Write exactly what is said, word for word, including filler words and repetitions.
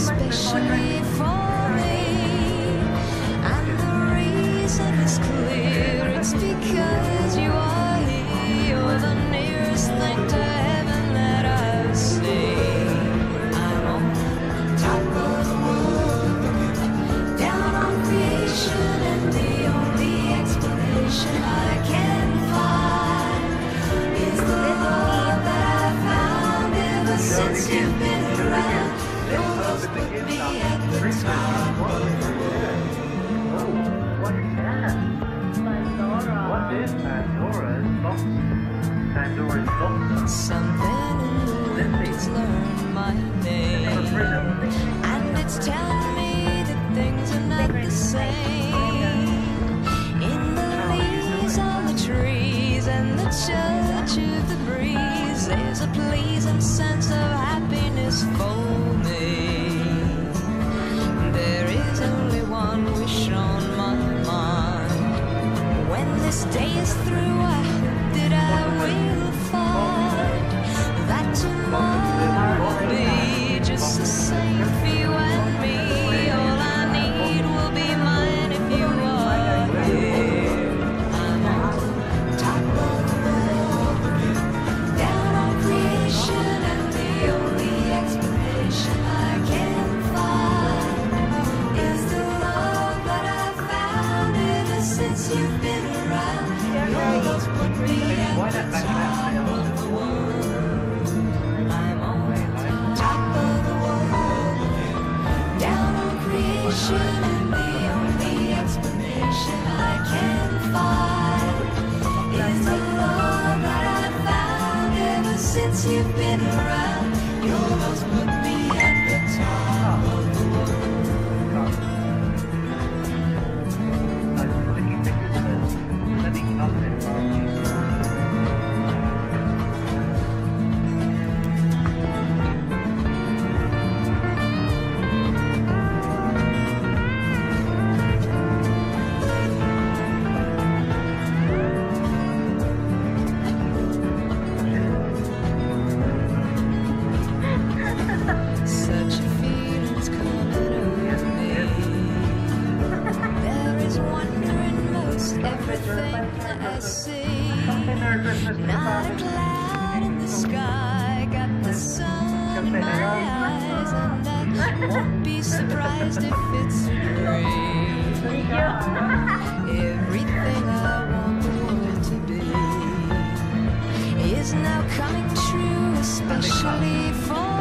especially for me. And the reason is clear, it's because you are here. You're the nearest thing to heaven that I've seen. I'm on top of the world, down on creation, and the only explanation I can find is the love that I've found ever since you've been around. Your love's put me at the top of the world. What is that? Pandora. What is Pandora's box? Pandora's box? Something in the wind has learned my name, and it's telling me that things are not the same. In the leaves on the trees and the touch of the breeze, there's a pleasing sense of happiness for me. There is only one wish on my mind. When this day is through, I hope that I will find that tomorrow will be just the same for you and me. All I need will be mine if you are here. I'm on top of the world, down on creation, and the only explanation I can find is the love that I've found ever since you've been around. Your love's put me at the top of the world. I'm on top of the world, down on creation, and the only explanation I can find is the love that I've found ever since you've been around. Your love's put me at the top of the world. Such a feeling's coming over me. There is wonder in most everything that I see. Not a cloud in the sky, got the sun in my eyes, and I won't be surprised if it's rain. Everything I want the world to be is now coming true, especially for